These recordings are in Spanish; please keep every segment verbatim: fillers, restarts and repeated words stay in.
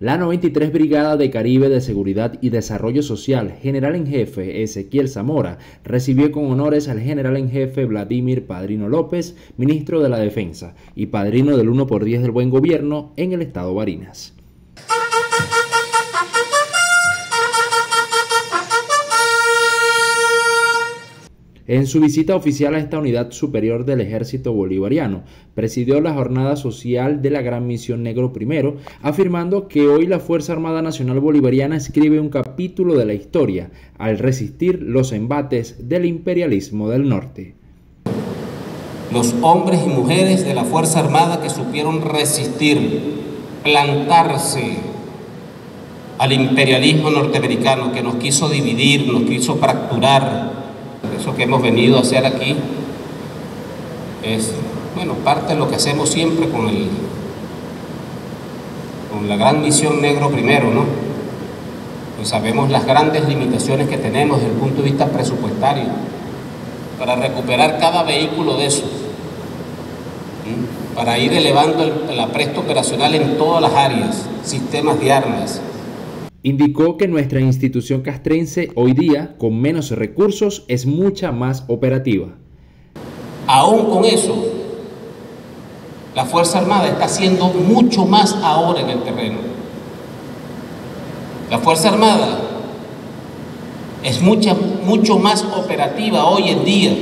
La noventa y tres Brigada de Caribe de Seguridad y Desarrollo Social, General en Jefe Ezequiel Zamora, recibió con honores al General en Jefe Vladimir Padrino López, Ministro de la Defensa y Padrino del uno por diez del Buen Gobierno en el Estado Barinas. En su visita oficial a esta unidad superior del Ejército Bolivariano, presidió la jornada social de la Gran Misión Negro Primero, afirmando que hoy la Fuerza Armada Nacional Bolivariana escribe un capítulo de la historia al resistir los embates del imperialismo del norte. Los hombres y mujeres de la Fuerza Armada que supieron resistir, plantarse al imperialismo norteamericano que nos quiso dividir, nos quiso fracturar. Eso que hemos venido a hacer aquí es, bueno, parte de lo que hacemos siempre con, el, con la Gran Misión Negro Primero, ¿no? Pues sabemos las grandes limitaciones que tenemos desde el punto de vista presupuestario para recuperar cada vehículo de esos, ¿sí? Para ir elevando el, el apresto operacional en todas las áreas, sistemas de armas. Indicó que nuestra institución castrense hoy día, con menos recursos, es mucha más operativa. Aún con eso, la Fuerza Armada está haciendo mucho más ahora en el terreno. La Fuerza Armada es mucha, mucho más operativa hoy en día.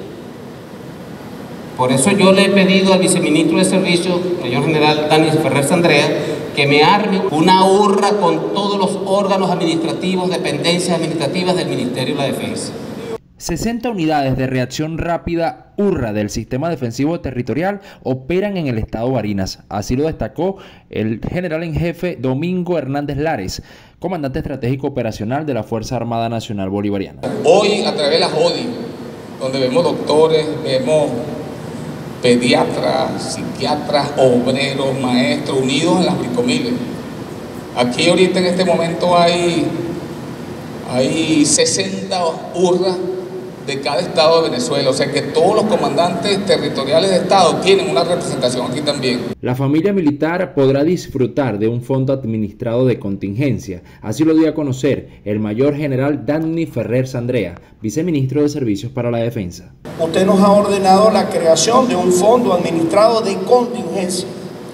Por eso yo le he pedido al viceministro de Servicios, mayor general Dani Ferrer Sandrea, que me arme una urra con todos los órganos administrativos, dependencias administrativas del Ministerio de la Defensa. sesenta unidades de reacción rápida URRA del Sistema Defensivo Territorial operan en el estado Barinas. Así lo destacó el general en jefe Domingo Hernández Lares, comandante estratégico operacional de la Fuerza Armada Nacional Bolivariana. Hoy, a través de la JODI, donde vemos doctores, vemos pediatras, psiquiatras, obreros, maestros, unidos en las bricomiles. Aquí ahorita en este momento hay, hay sesenta URRA de cada estado de Venezuela, o sea que todos los comandantes territoriales de estado tienen una representación aquí también. La familia militar podrá disfrutar de un fondo administrado de contingencia, así lo dio a conocer el mayor general Dani Ferrer Sandrea, viceministro de Servicios para la Defensa. Usted nos ha ordenado la creación de un fondo administrado de contingencia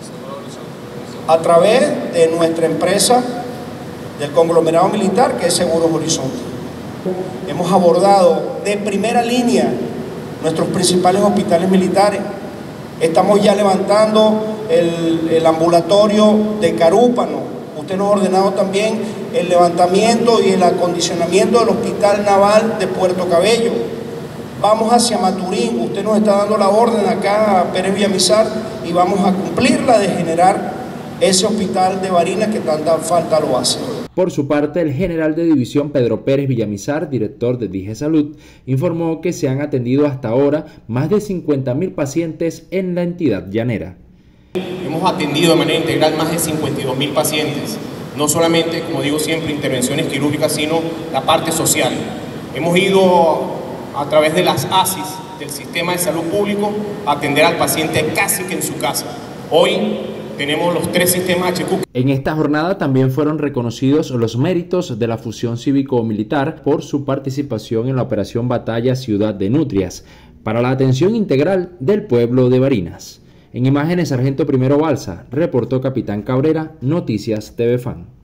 a través de nuestra empresa del conglomerado militar que es Seguros Horizonte. Hemos abordado de primera línea nuestros principales hospitales militares. Estamos ya levantando el, el ambulatorio de Carúpano. Usted nos ha ordenado también el levantamiento y el acondicionamiento del Hospital Naval de Puerto Cabello. Vamos hacia Maturín. Usted nos está dando la orden acá a Pérez Villamizar y vamos a cumplirla de generar ese hospital de Barinas que tanta falta lo hace. Por su parte, el general de división Pedro Pérez Villamizar, director de DIGESalud, informó que se han atendido hasta ahora más de cincuenta mil pacientes en la entidad llanera. Hemos atendido de manera integral más de cincuenta y dos mil pacientes, no solamente, como digo siempre, intervenciones quirúrgicas, sino la parte social. Hemos ido a través de las A S I S, del Sistema de Salud Público, a atender al paciente casi que en su casa. Hoy tenemos los tres sistemas H Q. En esta jornada también fueron reconocidos los méritos de la fusión cívico-militar por su participación en la Operación Batalla Ciudad de Nutrias, para la atención integral del pueblo de Barinas. En imágenes, Sargento Primero Balsa, reportó Capitán Cabrera, Noticias T V Fan.